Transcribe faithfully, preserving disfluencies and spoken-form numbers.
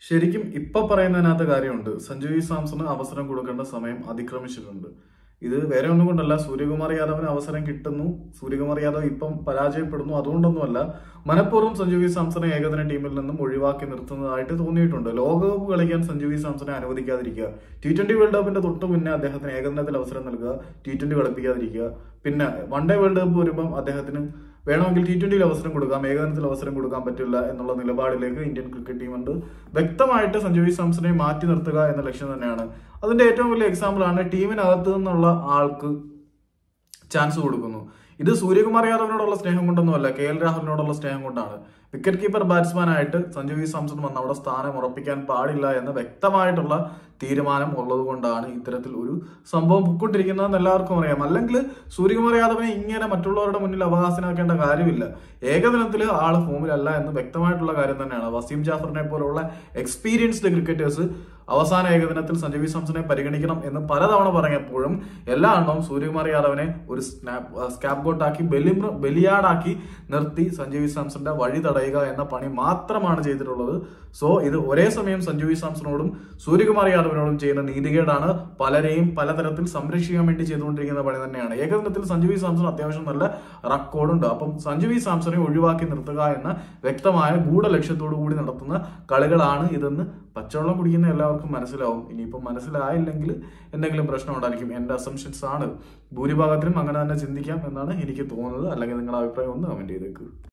ശരിക്കും ഇപ്പൊ പറയുന്നതിനകത്ത് കാര്യമുണ്ട്. സഞ്ജു വി സാംസണ് അവസരം കൊടുക്കേണ്ട സമയം അതിക്രമിച്ചിട്ടുണ്ട്. ഇത് വേറെ ഒന്നും കൊണ്ടല്ല, സൂര്യകുമാർ യാദവിന് അവസരം കിട്ടുന്നു, സൂര്യകുമാർ യാദവ് ഇപ്പം പരാജയപ്പെടുന്നു, അതുകൊണ്ടൊന്നുമല്ല. മനഃപൂർവ്വം സഞ്ജു വി സാംസണെ ഏകദിന ടീമിൽ നിന്നും ഒഴിവാക്കി നിർത്തുന്നതായിട്ട് തോന്നിയിട്ടുണ്ട്. ലോകകപ്പ് കളിക്കാൻ സഞ്ജു വി സാംസണെ അനുവദിക്കാതിരിക്കുക, ടി ട്വന്റി വേൾഡ് കപ്പിന്റെ തൊട്ട് മുന്നേ അദ്ദേഹത്തിന് ഏകദിനത്തിൽ അവസരം നൽകുക, ടി ട്വന്റി കളിപ്പിക്കാതിരിക്കുക, പിന്നെ വൺ ഡേ വേൾഡ് കപ്പ് വരുമ്പം അദ്ദേഹത്തിന് വേണമെങ്കിൽ ടി ട്വന്റിയിൽ അവസരം കൊടുക്കാം, ഏകദിനത്തിൽ അവസരം കൊടുക്കാൻ പറ്റില്ല എന്നുള്ള നിലപാടിലേക്ക് ഇന്ത്യൻ ക്രിക്കറ്റ് ടീം ഉണ്ട്. വ്യക്തമായിട്ട് സഞ്ജു വി സാംസണെ മാറ്റി നിർത്തുക എന്ന ലക്ഷ്യം തന്നെയാണ്. അതിന്റെ ഏറ്റവും വലിയ എക്സാമ്പിൾ ആണ് ടീമിനകത്ത് നിന്നുള്ള ആൾക്ക് ചാൻസ് കൊടുക്കുന്നു. ഇത് സൂര്യകുമാർ യാദവിനോടുള്ള സ്നേഹം കൊണ്ടൊന്നുമല്ല, കെ എൽ രാഹുലിനോടുള്ള സ്നേഹം കൊണ്ടാണ്. വിക്കറ്റ് കീപ്പർ ബാറ്റ്സ്മാൻ ആയിട്ട് സഞ്ജു വി സാംസൺ വന്ന് അവിടെ സ്ഥാനം ഉറപ്പിക്കാൻ പാടില്ല എന്ന വ്യക്തമായിട്ടുള്ള തീരുമാനം ഉള്ളത് കൊണ്ടാണ് ഇത്തരത്തിൽ ഒരു സംഭവം പൊക്കൊണ്ടിരിക്കുന്നതെന്ന് എല്ലാവർക്കും അറിയാം. അല്ലെങ്കിൽ സൂര്യകുമാർ യാദവിനെ ഇങ്ങനെ മറ്റുള്ളവരുടെ മുന്നിൽ അവകാശനാക്കേണ്ട കാര്യമില്ല. ഏകദിനത്തിൽ ആള് ഫോമിലല്ല എന്ന് വ്യക്തമായിട്ടുള്ള കാര്യം തന്നെയാണ്. വസീം ജാഫറിനെ പോലുള്ള എക്സ്പീരിയൻസ്ഡ് ക്രിക്കറ്റേഴ്സ് അവസാന ഏകദിനത്തിൽ സഞ്ജു വി സാംസണെ പരിഗണിക്കണം എന്ന് പലതവണ പറഞ്ഞപ്പോഴും എല്ലാ എണ്ണവും സൂര്യകുമാർ യാദവിനെ ഒരു സ്കാപ്പ് ഗോട്ടാക്കി ബലി ബലിയാടാക്കി നിർത്തി സഞ്ജു വി സാംസന്റെ വഴി തടയുക എന്ന പണി മാത്രമാണ് ചെയ്തിട്ടുള്ളത്. സോ ഇത് ഒരേ സമയം സഞ്ജു വി സാംസണോടും സൂര്യകുമാർ യാദവിനോടും ചെയ്യുന്ന നീതികേടാണ്. പലരെയും പലതരത്തിൽ സംരക്ഷിക്കാൻ വേണ്ടി ചെയ്തുകൊണ്ടിരിക്കുന്ന പണി തന്നെയാണ്. ഏകദിനത്തിൽ സഞ്ജു വി സാംസൺ അത്യാവശ്യം നല്ല റെക്കോർഡുണ്ട്. അപ്പം സഞ്ജു വി സാംസണെ ഒഴിവാക്കി നിർത്തുക എന്ന വ്യക്തമായ ഗൂഢലക്ഷ്യത്തോടു കൂടി നടത്തുന്ന കളികളാണ് ഇതെന്ന് പച്ചവെള്ളം കുടിക്കുന്ന എല്ലാവർക്കും മനസ്സിലാവും. ഇനിയിപ്പം മനസ്സിലായില്ലെങ്കിൽ എന്തെങ്കിലും പ്രശ്നം ഉണ്ടായിരിക്കും. എന്റെ അസംഷൻസ് ആണ്. ഭൂരിഭാഗത്തിനും അങ്ങനെ തന്നെ ചിന്തിക്കാം എന്നാണ് എനിക്ക് തോന്നുന്നത്. അല്ലെങ്കിൽ നിങ്ങളുടെ അഭിപ്രായം ഒന്ന് കമന്റ് ചെയ്തേക്ക്.